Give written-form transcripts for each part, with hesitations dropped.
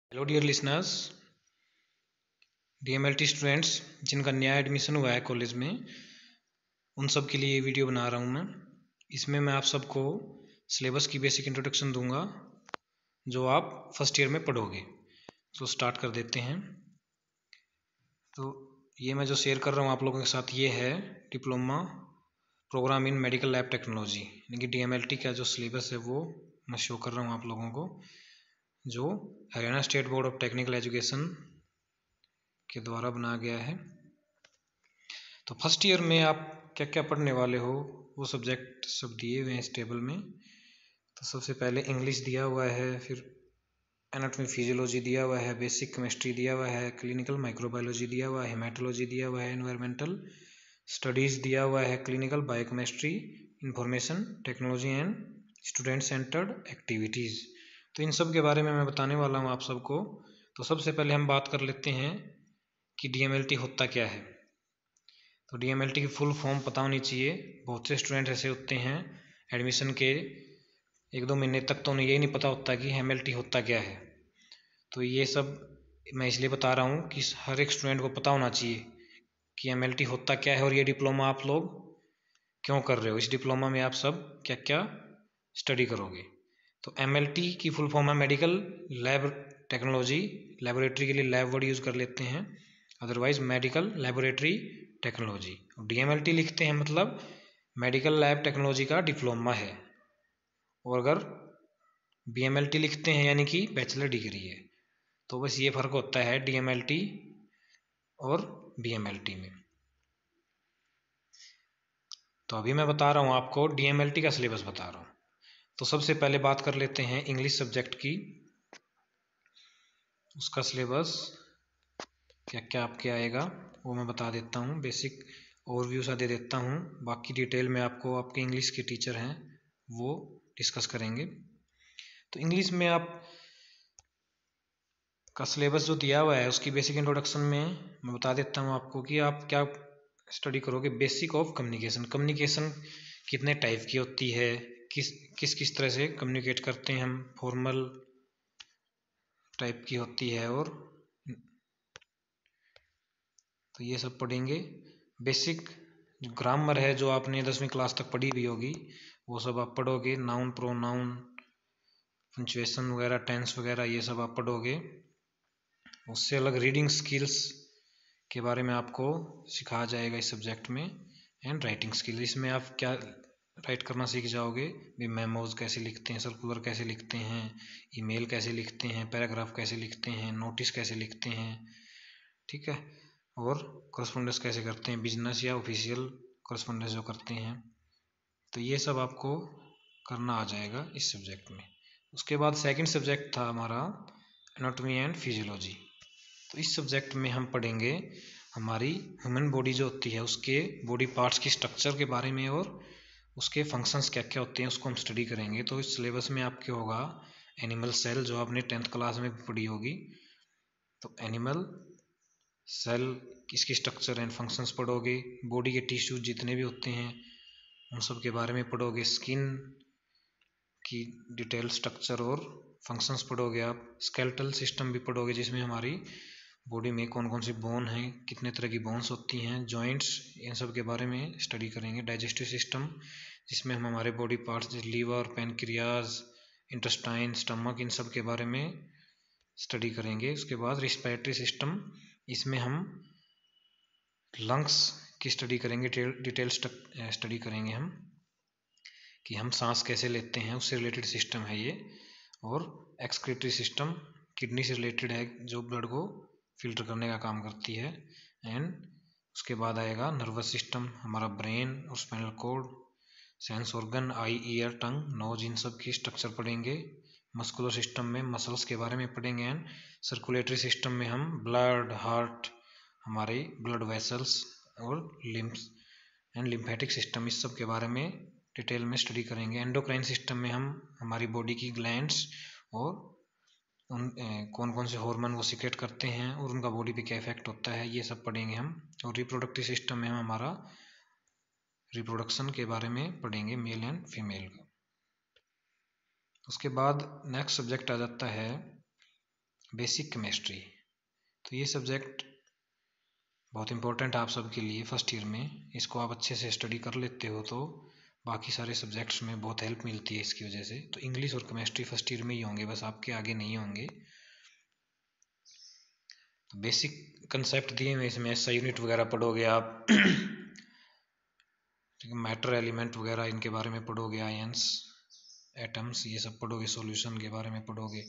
Hello dear listeners, DMLT students जिनका नया admission हुआ है कॉलेज में, उन सब के लिए ये वीडियो बना रहा हूँ मैं। इसमें मैं आप सबको सिलेबस की बेसिक इंट्रोडक्शन दूंगा जो आप फर्स्ट ईयर में पढ़ोगे। तो स्टार्ट कर देते हैं। तो ये मैं जो शेयर कर रहा हूँ आप लोगों के साथ, ये है diploma programme in medical lab technology, यानी कि डीएमएलटी का जो सिलेबस है वो मैं शो कर रहा हूँ आप लोगों को, जो Haryana state board of technical education के द्वारा बनाया गया है। तो फर्स्ट ईयर में आप क्या क्या पढ़ने वाले हो वो सब्जेक्ट सब दिए हुए हैं इस टेबल में। तो सबसे पहले इंग्लिश दिया हुआ है, फिर एनाटॉमी फिजियोलॉजी दिया हुआ है, बेसिक केमिस्ट्री दिया हुआ है, क्लिनिकल माइक्रोबायोलॉजी दिया हुआ है, हेमाटोलॉजी दिया हुआ है, एनवायरमेंटल स्टडीज़ दिया हुआ है, clinical biochemistry, information technology and student centred activities. तो इन सब के बारे में मैं बताने वाला हूँ आप सबको। तो सबसे पहले हम बात कर लेते हैं कि डीएमएलटी होता क्या है। तो डीएमएलटी की फुल फॉर्म पता होनी चाहिए। बहुत से स्टूडेंट ऐसे होते हैं एडमिशन के 1-2 महीने तक तो उन्हें यही नहीं पता होता कि एमएलटी होता क्या है। तो ये सब मैं इसलिए बता रहा हूँ कि हर एक स्टूडेंट को पता होना चाहिए कि एमएलटी होता क्या है और ये डिप्लोमा आप लोग क्यों कर रहे हो। इस डिप्लोमा में आप सब क्या क्या स्टडी करोगे। तो एमएलटी की फुल फॉर्म है मेडिकल लैब टेक्नोलॉजी। लेबोरेटरी के लिए लैब वर्ड यूज़ कर लेते हैं, otherwise medical laboratory technology. DMLT लिखते हैं मतलब मेडिकल लैब टेक्नोलॉजी का डिप्लोमा है, और अगर बीएमएलटी लिखते हैं यानी कि बैचलर डिग्री है। तो बस ये फ़र्क होता है डीएमएलटी और बीएमएलटी में। तो अभी मैं बता रहा हूँ आपको डीएमएलटी का सिलेबस बता रहा हूँ। तो सबसे पहले बात कर लेते हैं इंग्लिश सब्जेक्ट की। उसका सिलेबस क्या क्या आपके आएगा वो मैं बता देता हूँ, बेसिक ओवरव्यू सा दे देता हूँ। बाकी डिटेल में आपको आपके इंग्लिश के टीचर हैं वो डिस्कस करेंगे। तो इंग्लिश में आप का सिलेबस जो दिया हुआ है उसकी बेसिक इंट्रोडक्शन में मैं बता देता हूँ आपको कि आप क्या स्टडी करोगे। Basic of communication. कम्युनिकेशन कितने टाइप की होती है, किस किस तरह से कम्युनिकेट करते हैं हम, फॉर्मल टाइप की होती है, और तो ये सब पढ़ेंगे। बेसिक जो ग्रामर है जो आपने 10वीं क्लास तक पढ़ी भी होगी वो सब आप पढ़ोगे। नाउन प्रोनाउन पंचुएशन वगैरह टेंस वगैरह ये सब आप पढ़ोगे। उससे अलग रीडिंग स्किल्स के बारे में आपको सिखाया जाएगा इस सब्जेक्ट में, एंड राइटिंग स्किल। इसमें आप क्या राइट करना सीख जाओगे भी, मेमोज कैसे लिखते हैं, सर्कुलर कैसे लिखते हैं, ईमेल कैसे लिखते हैं, पैराग्राफ कैसे लिखते हैं, नोटिस कैसे लिखते हैं, ठीक है, और करस्पॉन्डेंस कैसे करते हैं, बिजनेस या ऑफिशियल करस्पॉन्डेंस जो करते हैं। तो ये सब आपको करना आ जाएगा इस सब्जेक्ट में। उसके बाद सेकंड सब्जेक्ट था हमारा एनाटॉमी एंड फिजियोलॉजी। तो इस सब्जेक्ट में हम पढ़ेंगे हमारी ह्यूमन बॉडी जो होती है उसके बॉडी पार्ट्स की स्ट्रक्चर के बारे में, और उसके फंक्शंस क्या क्या होते हैं उसको हम स्टडी करेंगे। तो इस सिलेबस में आपके होगा एनिमल सेल, जो आपने 10th क्लास में भी पढ़ी होगी। तो एनिमल सेल इसकी स्ट्रक्चर एंड फंक्शंस पढ़ोगे। बॉडी के टिश्यूज जितने भी होते हैं उन सब के बारे में पढ़ोगे। स्किन की डिटेल स्ट्रक्चर और फंक्शंस पढ़ोगे आप। स्केलेटल सिस्टम भी पढ़ोगे जिसमें हमारी बॉडी में कौन कौन सी बोन हैं, कितने तरह की बोन्स होती हैं, जॉइंट्स, इन सब के बारे में स्टडी करेंगे। डाइजेस्टिव सिस्टम जिसमें हम हमारे बॉडी पार्ट्स जैसे लीवर, पैनक्रियाज, इंटेस्टाइन, स्टमक, इन सब के बारे में स्टडी करेंगे। उसके बाद रिस्पिरेटरी सिस्टम, इसमें हम लंग्स की स्टडी करेंगे, डिटेल स्टडी करेंगे हम कि हम सांस कैसे लेते हैं, उससे रिलेटेड सिस्टम है ये। और एक्सक्रीटरी सिस्टम किडनी से रिलेटेड है जो ब्लड को फिल्टर करने का काम करती है। एंड उसके बाद आएगा नर्वस सिस्टम, हमारा ब्रेन और spinal cord, sense organ, eye, ear, tongue, nose, इन सब की स्ट्रक्चर पढ़ेंगे। मस्कुलर सिस्टम में मसल्स के बारे में पढ़ेंगे। एंड सर्कुलेटरी सिस्टम में हम ब्लड, हार्ट, हमारे ब्लड वेसल्स और लिम्फ्स एंड लिम्फेटिक सिस्टम, इस सब के बारे में डिटेल में स्टडी करेंगे। एंडोक्राइन सिस्टम में हम हमारी बॉडी की ग्लैंड्स और उन कौन कौन से हार्मोन वो सीक्रेट करते हैं और उनका बॉडी पे क्या इफेक्ट होता है, ये सब पढ़ेंगे हम। और रिप्रोडक्टिव सिस्टम में हम हमारा रिप्रोडक्शन के बारे में पढ़ेंगे, मेल एंड फीमेल का। उसके बाद नेक्स्ट सब्जेक्ट आ जाता है बेसिक केमिस्ट्री। तो ये सब्जेक्ट बहुत इंपॉर्टेंट है आप सबके लिए फर्स्ट ईयर में। इसको आप अच्छे से स्टडी कर लेते हो तो बाकी सारे सब्जेक्ट्स में बहुत हेल्प मिलती है इसकी वजह से। तो इंग्लिश और केमिस्ट्री फर्स्ट ईयर में ही होंगे, बस आपके आगे नहीं होंगे। तो बेसिक कंसेप्ट दिए हुए इसमें, एसआई यूनिट वगैरह पढ़ोगे आप ठीक है, मैटर एलिमेंट वगैरह इनके बारे में पढ़ोगे, आयंस एटम्स ये सब पढ़ोगे, सॉल्यूशन के बारे में पढ़ोगे,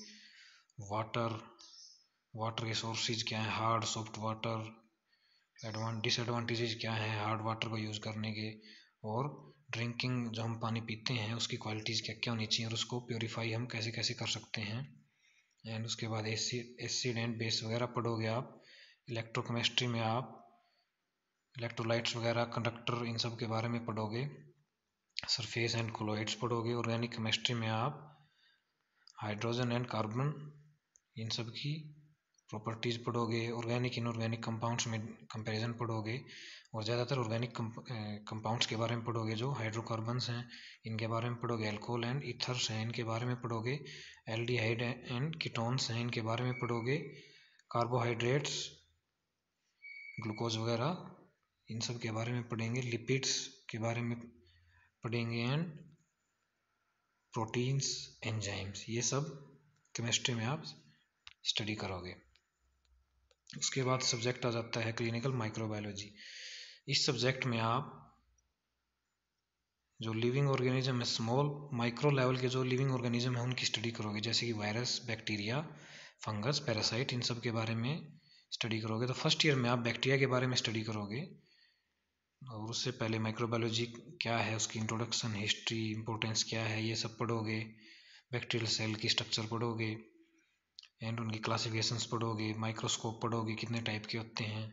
वाटर के सोर्सेज क्या है, हार्ड सॉफ्ट वाटर, डिसएडवांटेजेस क्या है हार्ड वाटर को यूज़ करने के, और ड्रिंकिंग जो हम पानी पीते हैं उसकी क्वालिटीज़ क्या क्या होनी चाहिए, और उसको प्योरीफाई हम कैसे कैसे कर सकते हैं। एंड उसके बाद एसिड एंड बेस वगैरह पढ़ोगे आप। इलेक्ट्रोकेमिस्ट्री में आप इलेक्ट्रोलाइट्स वगैरह, कंडक्टर, इन सब के बारे में पढ़ोगे। सरफेस एंड कोलॉइड्स पढ़ोगे। ऑर्गेनिक केमिस्ट्री में आप हाइड्रोजन एंड कार्बन इन सब की प्रॉपर्टीज़ पढ़ोगे। ऑर्गेनिक इनऑर्गेनिक कंपाउंड्स में कंपैरिजन पढ़ोगे, और ज़्यादातर ऑर्गेनिक कंपाउंड्स के बारे में पढ़ोगे। जो हाइड्रोकार्बन्स हैं इनके बारे में पढ़ोगे, अल्कोहल एंड ईथर्स हैं इनके बारे में पढ़ोगे, एल्डिहाइड एंड कीटोन्स हैं इनके बारे में पढ़ोगे, कार्बोहाइड्रेट्स, ग्लूकोज वगैरह इन सब के बारे में पढ़ेंगे, लिपिड्स के बारे में पढ़ेंगे, एंड प्रोटीन्स, एंजाइम्स, ये सब केमिस्ट्री में आप स्टडी करोगे। उसके बाद सब्जेक्ट आ जाता है क्लिनिकल माइक्रोबायोलॉजी। इस सब्जेक्ट में आप जो लिविंग ऑर्गेनिज्म है, स्मॉल माइक्रो लेवल के जो लिविंग ऑर्गेनिज्म है उनकी स्टडी करोगे, जैसे कि वायरस, बैक्टीरिया, फंगस, पैरासाइट, इन सब के बारे में स्टडी करोगे। तो फर्स्ट ईयर में आप बैक्टीरिया के बारे में स्टडी करोगे, और उससे पहले माइक्रोबायोलॉजी क्या है, उसकी इंट्रोडक्शन, हिस्ट्री, इंपॉर्टेंस क्या है, ये सब पढ़ोगे। बैक्टीरियल सेल की स्ट्रक्चर पढ़ोगे, एंड उनकी क्लासिफिकेशंस पढ़ोगे, माइक्रोस्कोप पढ़ोगे कितने टाइप के होते हैं,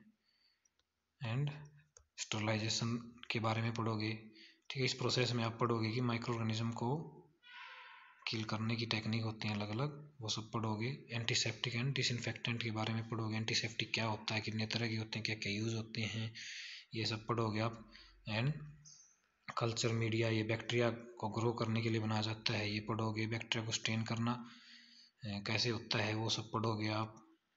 एंड स्टरलाइजेशन के बारे में पढ़ोगे। ठीक है, इस प्रोसेस में आप पढ़ोगे कि माइक्रो ऑर्गेनिज्म को किल करने की टेक्निक होती हैं अलग अलग, वो सब पढ़ोगे। एंटीसेप्टिक एंड डिसइंफेक्टेंट के बारे में पढ़ोगे, एंटीसेप्टिक क्या होता है, कितने तरह के होते हैं, क्या क्या यूज़ होते हैं, ये सब पढ़ोगे आप। एंड कल्चर मीडिया, ये बैक्टीरिया को ग्रो करने के लिए बनाया जाता है, ये पढ़ोगे। बैक्टीरिया को स्टेन करना कैसे होता है वो सब पढ़ोगे आप।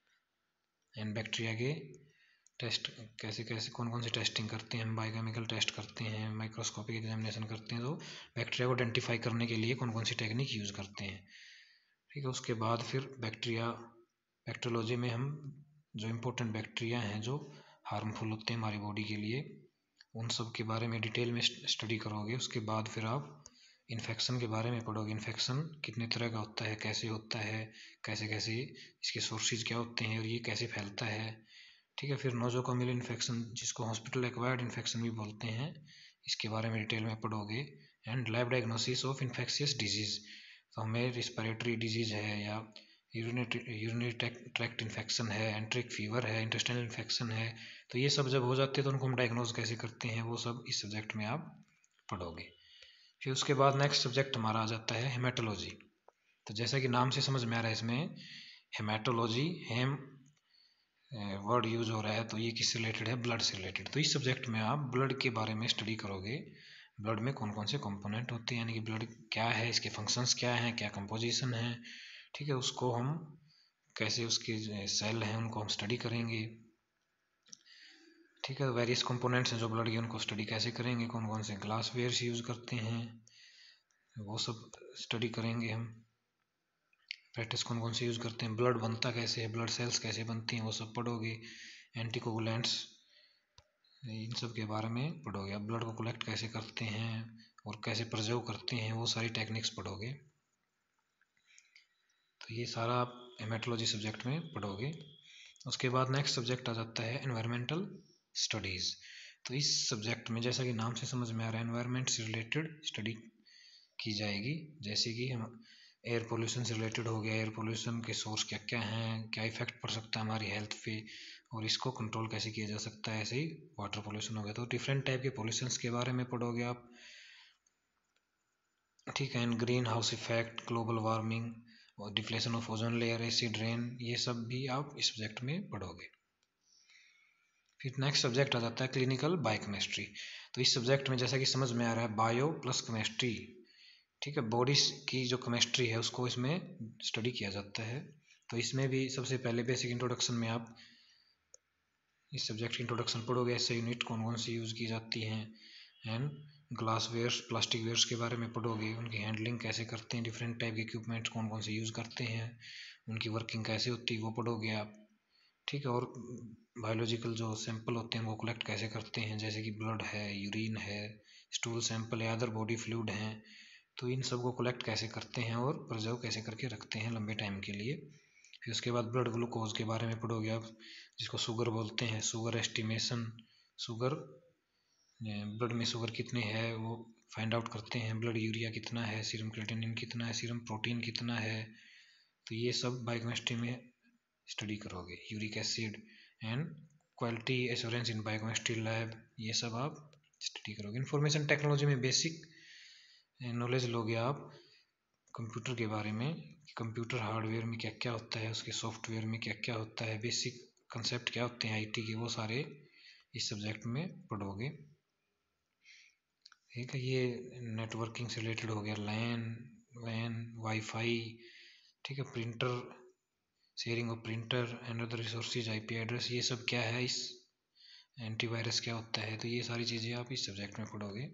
एंड बैक्टीरिया के टेस्ट कैसे कैसे, कौन कौन सी टेस्टिंग करते हैं हम, बायोकेमिकल टेस्ट करते हैं, माइक्रोस्कोपिक एग्जामिनेशन करते हैं, तो बैक्टीरिया को आइडेंटिफाई करने के लिए कौन कौन सी टेक्निक यूज़ करते हैं। ठीक है, उसके बाद फिर बैक्टीरियोलॉजी में हम जो इम्पोर्टेंट बैक्टीरिया हैं जो हार्मफुल होते हैं हमारी बॉडी के लिए, उन सब के बारे में डिटेल में स्टडी करोगे। उसके बाद फिर आप इन्फेक्शन के बारे में पढ़ोगे। इन्फेक्शन कितने तरह का होता है, कैसे होता है, कैसे कैसे इसके सोर्सेज क्या होते हैं, और ये कैसे फैलता है। ठीक है, फिर नोजोकोमियल इन्फेक्शन, जिसको हॉस्पिटल एक्वायर्ड इन्फेक्शन भी बोलते हैं, इसके बारे में डिटेल में पढ़ोगे। And lab diagnosis of infectious disease, तो हमें रिस्पिरेटरी डिजीज़ है, या यूरिनरी ट्रैक्ट इन्फेक्शन है, एंट्रिक फीवर है, इंटेस्टाइनल इन्फेक्शन है, तो ये सब जब हो जाते हैं तो उनको हम डायग्नोज कैसे करते हैं, वो सब इस सब्जेक्ट में आप पढ़ोगे। फिर उसके बाद नेक्स्ट सब्जेक्ट हमारा आ जाता है हेमेटोलॉजी। तो जैसा कि नाम से समझ में आ रहा है, इसमें हेमेटोलॉजी, हेम वर्ड यूज हो रहा है, तो ये किससे रिलेटेड है, ब्लड से रिलेटेड। तो इस सब्जेक्ट में आप ब्लड के बारे में स्टडी करोगे। ब्लड में कौन कौन से कंपोनेंट होते हैं, यानी कि ब्लड क्या है, इसके फंक्शंस क्या हैं, क्या कंपोजिशन है। ठीक है, उसको हम कैसे, उसके सेल हैं उनको हम स्टडी करेंगे। ठीक है, वेरियस कंपोनेंट्स हैं जो ब्लड के, उनको स्टडी कैसे करेंगे, कौन कौन से ग्लास वेयर्स यूज़ करते हैं वो सब स्टडी करेंगे हम। प्रैक्टिस कौन कौन से यूज़ करते हैं, ब्लड बनता कैसे है, ब्लड सेल्स कैसे बनती हैं, वो सब पढ़ोगे। एंटीकोगुलेंट्स, इन सब के बारे में पढ़ोगे। अब ब्लड को कलेक्ट कैसे करते हैं और कैसे प्रिजर्व करते हैं, वो सारी टेक्निक्स पढ़ोगे। तो ये सारा आप हेमेटोलॉजी सब्जेक्ट में पढ़ोगे। उसके बाद नेक्स्ट सब्जेक्ट आ जाता है एनवायरमेंटल स्टडीज़। तो इस सब्जेक्ट में, जैसा कि नाम से समझ में आ रहा है, एनवायरमेंट से रिलेटेड स्टडी की जाएगी। जैसे कि हम एयर पोल्यूशन से रिलेटेड हो गया, एयर पोल्यूशन के सोर्स क्या क्या हैं, क्या इफेक्ट पड़ सकता है हमारी हेल्थ पे, और इसको कंट्रोल कैसे किया जा सकता है। ऐसे ही वाटर पोल्यूशन हो गया, तो डिफरेंट टाइप के पोल्यूशंस के बारे में पढ़ोगे आप। ठीक है, greenhouse effect, global warming, और deflation of ozone layer, acid rain, ये सब भी आप इस सब्जेक्ट में पढ़ोगे। फिर नेक्स्ट सब्जेक्ट आ जाता है क्लिनिकल बायोकेमिस्ट्री। तो इस सब्जेक्ट में, जैसा कि समझ में आ रहा है, बायो प्लस केमिस्ट्री। ठीक है, बॉडी की जो केमिस्ट्री है उसको इसमें स्टडी किया जाता है। तो इसमें भी सबसे पहले बेसिक इंट्रोडक्शन में आप इस सब्जेक्ट की इंट्रोडक्शन पढ़ोगे। ऐसे यूनिट कौन कौन सी यूज़ की जाती हैं, and glass wares, plastic wares के बारे में पढ़ोगे, उनकी हैंडलिंग कैसे करते हैं, डिफरेंट टाइप के इक्विपमेंट्स कौन कौन से यूज़ करते हैं, उनकी वर्किंग कैसे होती है वो पढ़ोगे आप, ठीक है। और बायोलॉजिकल जो सैंपल होते हैं वो कलेक्ट कैसे करते हैं, जैसे कि ब्लड है, यूरिन है, स्टूल सैंपल या अदर बॉडी फ्लूइड हैं, तो इन सब को कलेक्ट कैसे करते हैं और प्रिजर्व कैसे करके रखते हैं लंबे टाइम के लिए। फिर उसके बाद ब्लड ग्लूकोज के बारे में पढ़ोगे आप, जिसको शुगर बोलते हैं, शुगर एस्टिमेशन, शुगर ब्लड में शुगर कितने है वो फाइंड आउट करते हैं, ब्लड यूरिया कितना है, सीरम क्रिएटिनिन कितना है, सीरम प्रोटीन कितना है, तो ये सब बायोकेमिस्ट्री में स्टडी करोगे। Uric acid and quality assurance in biochemistry lab, ये सब आप स्टडी करोगे। इंफॉर्मेशन टेक्नोलॉजी में बेसिक नॉलेज लोगे आप कंप्यूटर के बारे में, कंप्यूटर हार्डवेयर में क्या क्या होता है, उसके सॉफ्टवेयर में क्या क्या होता है, बेसिक कंसेप्ट क्या होते हैं आईटी के, वो सारे इस सब्जेक्ट में पढ़ोगे, ठीक है। ये नेटवर्किंग से रिलेटेड हो गया, लैन वैन वाईफाई, ठीक है, printer, sharing of printer and other resources, IP address, ये सब क्या है, इस एंटीवायरस क्या होता है, तो ये सारी चीज़ें आप इस सब्जेक्ट में पढ़ोगे।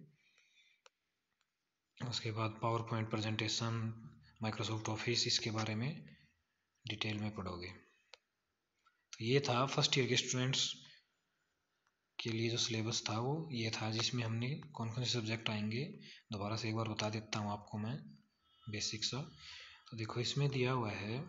उसके बाद PowerPoint presentation, Microsoft Office, इसके बारे में डिटेल में पढ़ोगे। तो ये था फर्स्ट ईयर के स्टूडेंट्स के लिए जो सिलेबस था वो ये था, जिसमें हमने कौन कौन से सब्जेक्ट आएंगे दोबारा से एक बार बता देता हूँ आपको मैं बेसिक सा। तो देखो इसमें दिया हुआ है,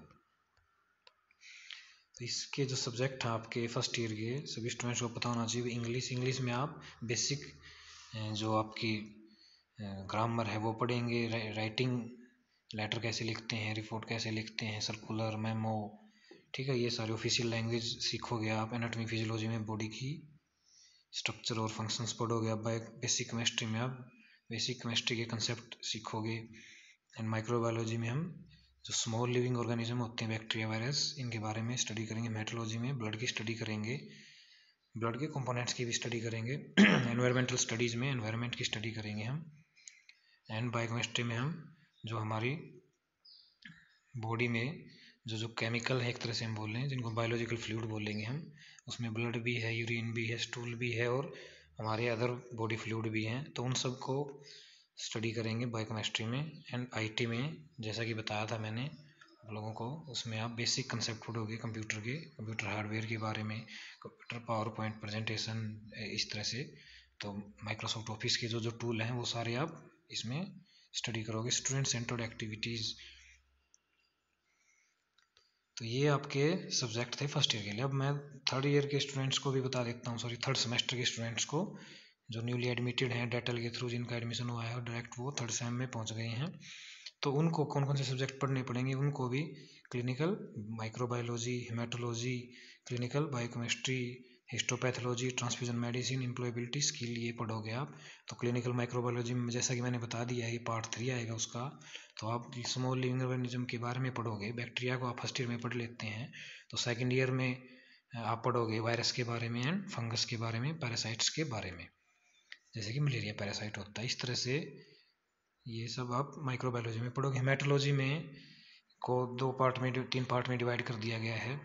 तो इसके जो सब्जेक्ट हैं आपके फर्स्ट ईयर के सभी स्टूडेंट्स को पता होना चाहिए। इंग्लिश में आप बेसिक जो आपकी ग्रामर है वो पढ़ेंगे, राइटिंग लेटर कैसे लिखते हैं, रिपोर्ट कैसे लिखते हैं, सर्कुलर, मेमो, ठीक है, ये सारे ऑफिशियल लैंग्वेज सीखोगे आप। एनाटॉमी फिजियोलॉजी में बॉडी की स्ट्रक्चर और फंक्शंस पढ़ोगे आप। बेसिक केमिस्ट्री में आप बेसिक केमिस्ट्री के कंसेप्ट सीखोगे। एंड माइक्रोबायोलॉजी में हम जो स्मॉल लिविंग ऑर्गेनिज्म होते हैं, बैक्टीरिया, वायरस, इनके बारे में स्टडी करेंगे। मेट्रोलॉजी में ब्लड की स्टडी करेंगे, ब्लड के कंपोनेंट्स की भी स्टडी करेंगे। एनवायरमेंटल स्टडीज़ में एनवायरनमेंट की स्टडी करेंगे हम। एंड बायोकेमिस्ट्री में हम जो हमारी बॉडी में जो केमिकल है एक तरह से हम बोल रहे हैं, जिनको बायोलॉजिकल फ्लूइड बोलेंगे हम, उसमें ब्लड भी है, यूरिन भी है, स्टूल भी है और हमारे अदर बॉडी फ्लूइड भी हैं, तो उन सब को स्टडी करेंगे बायोकेमिस्ट्री में। एंड आईटी में जैसा कि बताया था मैंने आप लोगों को, उसमें आप बेसिक कंसेप्ट पढ़ोगे कंप्यूटर के, कंप्यूटर हार्डवेयर के बारे में, कंप्यूटर पावर पॉइंट प्रेजेंटेशन, इस तरह से। तो माइक्रोसॉफ्ट ऑफिस के जो जो टूल हैं वो सारे आप इसमें स्टडी करोगे। स्टूडेंट सेंटर्ड एक्टिविटीज़, तो ये आपके सब्जेक्ट थे फर्स्ट ईयर के लिए। अब मैं थर्ड ईयर के स्टूडेंट्स को भी बता देता हूँ, सॉरी थर्ड सेमेस्टर के स्टूडेंट्स को जो न्यूली एडमिटेड हैं डेटल के थ्रू, जिनका एडमिशन हुआ है और डायरेक्ट वो थर्ड सेम में पहुँच गए हैं, तो उनको कौन कौन से सब्जेक्ट पढ़ने पड़ेंगे, उनको भी clinical microbiology, haematology, clinical biochemistry, histopathology, transfusion medicine, employability skill, ये पढ़ोगे आप। तो क्लिनिकल माइक्रोबायोलॉजी में जैसा कि मैंने बता दिया है, ये पार्ट 3 आएगा उसका। तो आप स्मॉल लिविंग ऑर्गेनिज्म के बारे में पढ़ोगे। बैक्टीरिया को आप फर्स्ट ईयर में पढ़ लेते हैं, तो सेकेंड ईयर में आप पढ़ोगे वायरस के बारे में एंड फंगस के बारे में, पैरासाइट्स के बारे में, जैसे कि मलेरिया पैरासाइट होता है। इस तरह से ये सब आप माइक्रोबायोलॉजी में पढ़ोगे। हेमेटोलॉजी में को 3 पार्ट में डिवाइड कर दिया गया है।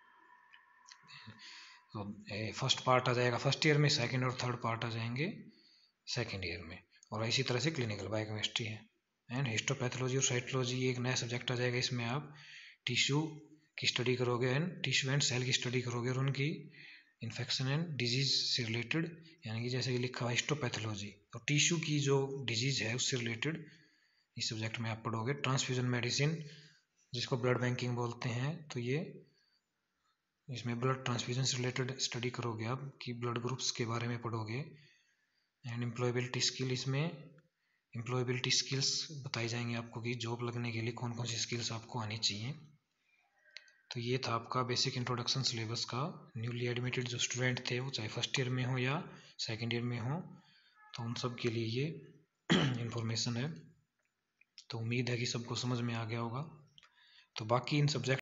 तो फर्स्ट पार्ट आ जाएगा फर्स्ट ईयर में, सेकंड और थर्ड पार्ट आ जाएंगे सेकंड ईयर में, और इसी तरह से क्लिनिकल बायोकेमिस्ट्री है। एंड हिस्टोपैथोलॉजी और साइटोलॉजी एक नया सब्जेक्ट आ जाएगा, इसमें आप टिश्यू की स्टडी करोगे एंड टिश्यू एंड सेल की स्टडी करोगे और उनकी इन्फेक्शन एंड डिजीज से रिलेटेड, यानी कि जैसे कि लिखा हुआ हिस्टोपैथोलॉजी, तो टिश्यू की जो डिजीज है उससे रिलेटेड इस सब्जेक्ट में आप पढ़ोगे। ट्रांसफ्यूजन मेडिसिन, जिसको ब्लड बैंकिंग बोलते हैं, तो ये इसमें ब्लड ट्रांसफ्यूजन से रिलेटेड स्टडी करोगे आप, कि ब्लड ग्रुप्स के बारे में पढ़ोगे। एंड एम्प्लॉयबिलिटी स्किल, इसमें एम्प्लॉयबिलिटी स्किल्स बताई जाएंगी आपको कि जॉब लगने के लिए कौन कौन सी स्किल्स आपको आनी चाहिए। तो ये था आपका बेसिक इंट्रोडक्शन सिलेबस का। न्यूली एडमिटेड जो स्टूडेंट थे, वो चाहे फर्स्ट ईयर में हो या सेकेंड ईयर में हो, तो उन सब के लिए ये इन्फॉर्मेशन है। तो उम्मीद है कि सबको समझ में आ गया होगा। तो बाकी इन सब्जेक्ट